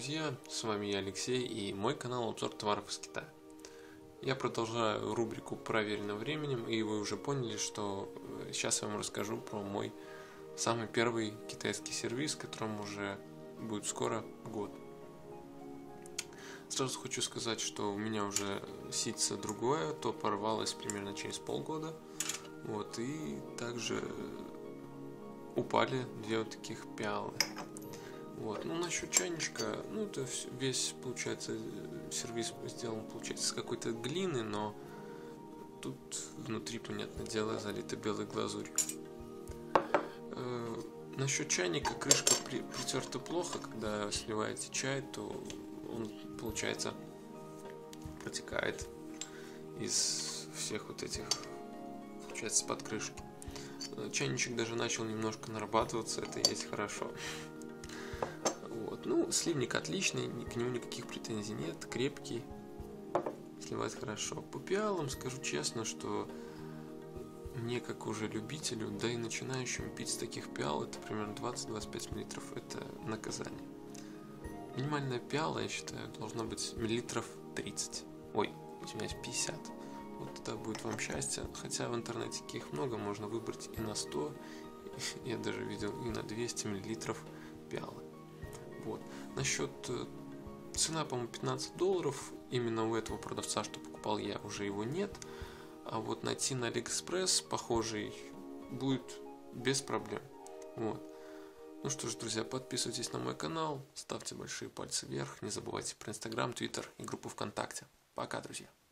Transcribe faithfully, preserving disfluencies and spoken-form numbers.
друзья, с вами я, Алексей, и мой канал обзор товаров из Китая. Я продолжаю рубрику «Проверено временем», и вы уже поняли, что сейчас я вам расскажу про мой самый первый китайский сервис, которому уже будет скоро год. Сразу хочу сказать, что у меня уже ситце другое, то порвалось примерно через полгода. Вот, и также упали две вот таких пиалы. Вот. Ну, насчет чайничка, ну, это весь, получается, сервис сделан, получается, с какой-то глины, но тут внутри, понятное дело, залито белой глазурью. Э, насчет чайника, крышка при, притерта плохо, когда сливаете чай, то он, получается, протекает из всех вот этих, получается, под крышки. Чайничек даже начал немножко нарабатываться, это и есть хорошо. Вот. Ну, сливник отличный, к нему никаких претензий нет, крепкий, сливает хорошо. По пиалам скажу честно, что мне, как уже любителю, да и начинающим пить с таких пиал, это примерно двадцать-двадцать пять миллилитров, это наказание. Минимальная пиала, я считаю, должна быть миллилитров тридцать, ой, извиняюсь, пятьдесят. Вот тогда будет вам счастье, хотя в интернете таких много, можно выбрать и на сто, я даже видел и на двести миллилитров пиалы. Вот. Насчет цена, по-моему, пятнадцать долларов, именно у этого продавца, что покупал я, уже его нет, а вот найти на Алиэкспресс похожий будет без проблем. Вот. Ну что ж, друзья, подписывайтесь на мой канал, ставьте большие пальцы вверх, не забывайте про Инстаграм, Твиттер и группу ВКонтакте. Пока, друзья!